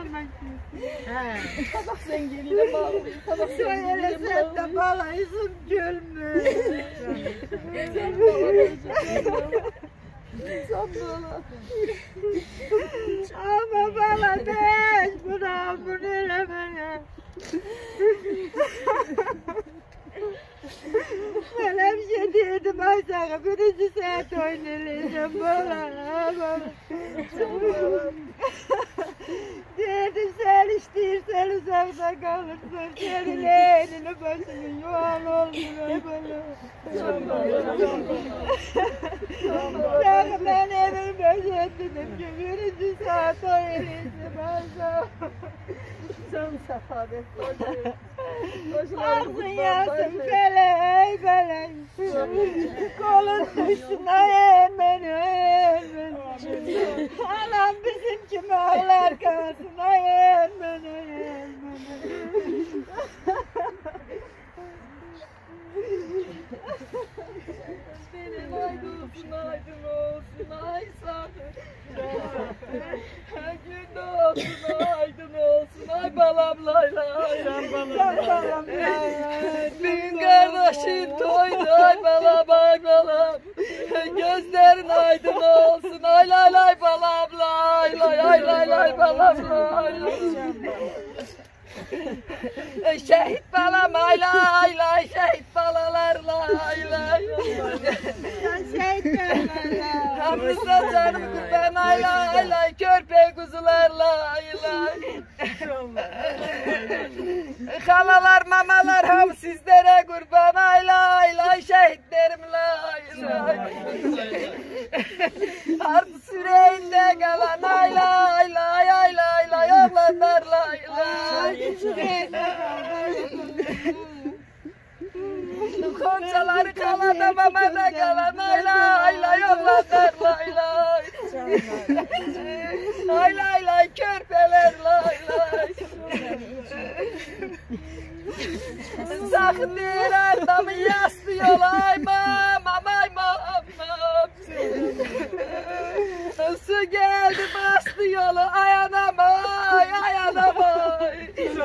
Kabak zengeriyle bağlıyım. Kabak zengeriyle Sen de bağlayısın gülmüş. Sen bağlayacaksın. Sen bağla. Ama bana değil, bunu elemene. Ben hep şey dedim Ayşe'ye, birinci saat oynayacağım bana. Dedim sen istersen uzakta kalırsın, senin elini başını yuvan olmuyor bana. Ben evimi özledim ki birinci saat oynayacağım Ayşe. Can sefadet. Ağzın yansın feley feley. Kolun düşsün hemen hemen. Anam bizim kimi ağlar kalsın hemen hemen. Benim aydın olsun ay sadır. Gün olsun aydın olsun ay balam layla ayran balam. Bin kardeşin toydu ay balam ay balam. Gözlerin aydın olsun ay lay lay balam lay lay ay lay lay balam lay. Şehit balam ay lay lay şehit balalar lay lay. Hamza canım kurban ay lay lay körpe kuzular lay lay. Halalar mamalar ham sizlere kurban ay lay lay şehitlerim lay lay. Artı süreğinde kalan ay lay lay ay lay lay oğlanlar lay lay. Konçaları kalada mamada kalan ay lay lay oğlanlar lay lay. Ay lay lay körpeler lay lay. Sakın değil ardamı yaslıyor ay mamam ay mamam. Su geldi bastı yolu ay anam ay anam ay.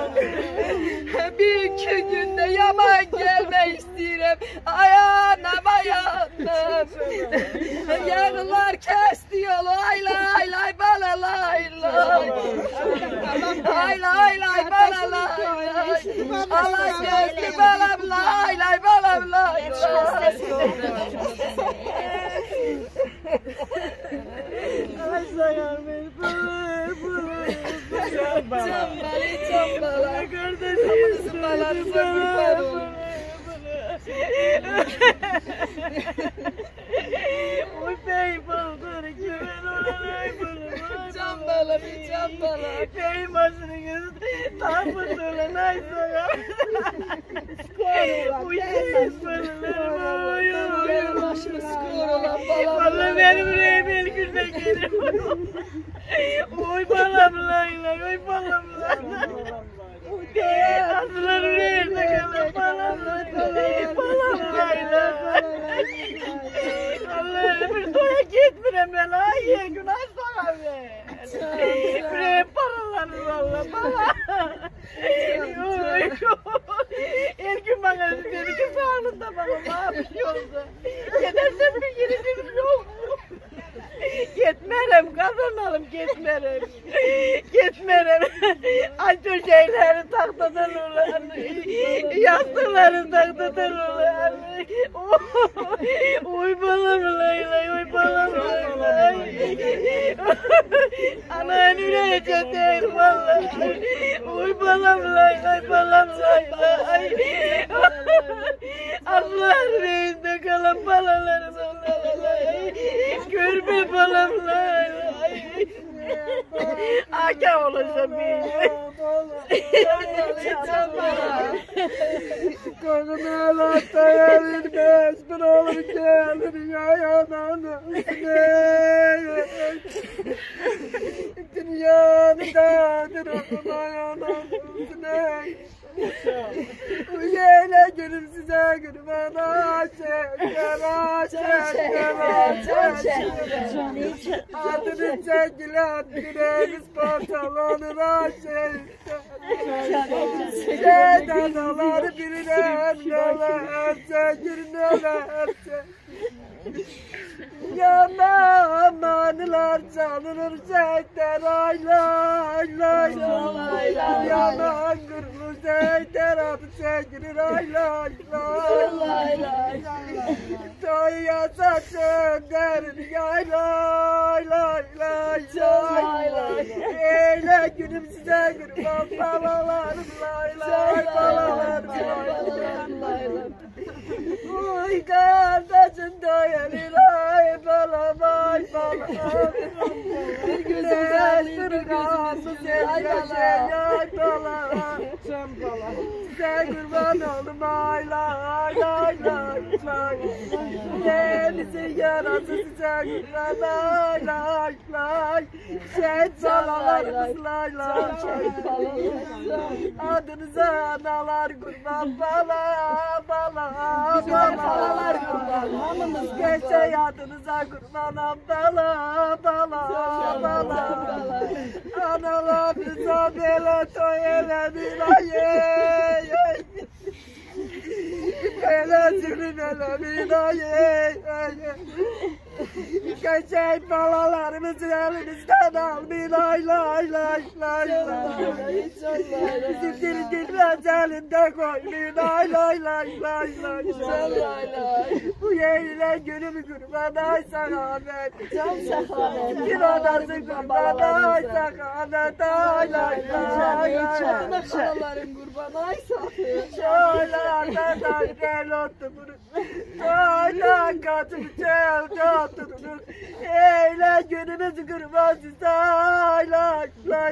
Bir iki günde yaman gelme isterim ay anam ay anam. Yarılar kesti yolu ay lay lay bala lay lay. Ay lay lay bala lay lay. Allah kesti balam lay lay balam lay lay. Ay sayar beni Çambala kardeşim zımbalarıza kurban ol. Oy bey baldır güven olay bana. Çambala bir çambala. Bey başını gözü tapır dolan ay sayar. Oy bey benim başımı skor olan balam. Valla benim buraya bir günde gelir. Oy balam layla, oy balam layla. Aslan nerede kalır balam layla, balam layla. Allah'ım bir toya gitmirem ben ay günah sana be. Buraya paralanır valla bana. Her gün bana dedi ki sağlığında bana ne yapıyorsa. Gidersen bir yerim yok. Gitmerem kazanalım gitmerem. Gitmerem. Ay şeyleri taktadan ulan. Yastıkları taktadan ulan. Oy balam layla, oy balam layla. Anan üreyecek değil vallahi. Oy balam layla, balam layla. Allah'ın reisinde kalan balalarım onlara. Görme balam layla. Aka olacağım bir. Korkun ağlatta verilmez. Bir olur gelir ayağına üstüne. Dünyanın dağdır onun ayağına üstüne. Uyele gülüm size gülüm ana çeker adını çekilen güneğimiz pantolonuna Dadaları birine nölerse gir nölerse Yamanlar çalınır zeyter aylay lay Yaman kırmızı zeyter adı çekilir aylay lay Toya saçın derin yaylay lay lay Eyle günüm size kurban balalarım lay lay balalarım lay lay Uy kardeşim doyarı lay bala vay bala Bir gözüm zerli bir gözümüz ay bala Size kurban oldum ay lay lay lay Denizi yarası size kurban lay lay lay Şehit balalarımız lay lay Adınıza analar kurban bala balalar kurban Geçe adınıza kurbanam bala Analarınıza böyle toy eledin ayey Böyle zülüm eledin ayey Geçe balalarımızı elinizden almayın ay lay Bizim dilimiz elinde koymayın ay lay Bu yeğile günümü kurban ay sakamet Bir odası kurban ay sakamet ay lay Kanalarım kurban ay sakın. Şöyle arkadan gel oturur Şöyle katır çevde oturur Eyle günümüzü kurban size ay lay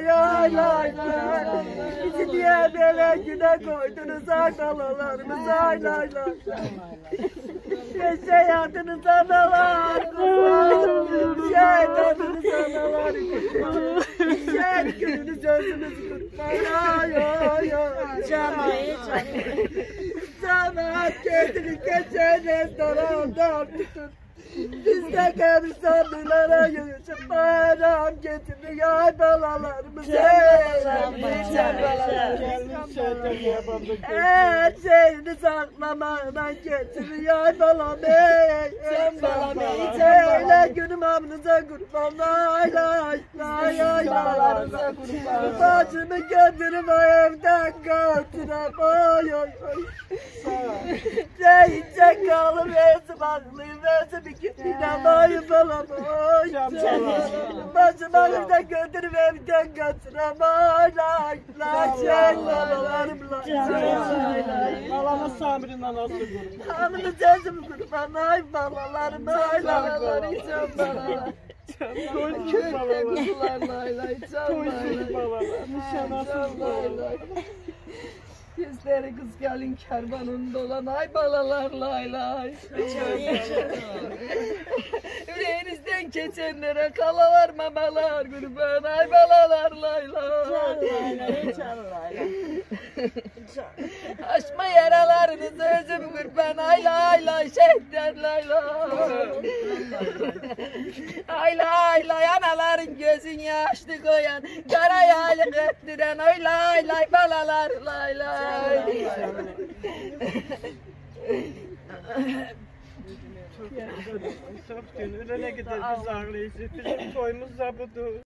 Bizi diye böyle güne koydunuz akalarımız ay lay Geçe adınız analar kurban Şeytanınız analar kurban Şehit gününüz özünüz kurban ay Sana kendini geçen restorandan tutun Biz de kemisanlılara yürüyüşüp bayram getirin ay balalarımız Her şeyini saklamadan getirin ay balam Söyle günüm amınıza kurban ay lay Bacımı götürüp o evden götürüp oy Deyince kalım ezim aklıyım ezim ikisinden oy balam oy Bacımı evden götürüp evden götürüp oy lay balalarım lay Balama Samir'in anası kurban. Amınız ezim kurban ay balalarım ay Balalar içen balalar. Kökte kuzular lay lay can lay lay. Can lay lay. Yüzleri kız gelin kervanın dolan ay balalar lay lay. Yüreğinizden geçenlere kalalar mamalar kurban ay balalar lay lay. Açma yaralarınızı özüm kurban ay lay şehitler lay lay anaların gözün yaşlı koyan kara yaylık ettiren ay lay balalar lay Çok gün ölene gider biz ağlayacağız. Bizim toyumuz da budur.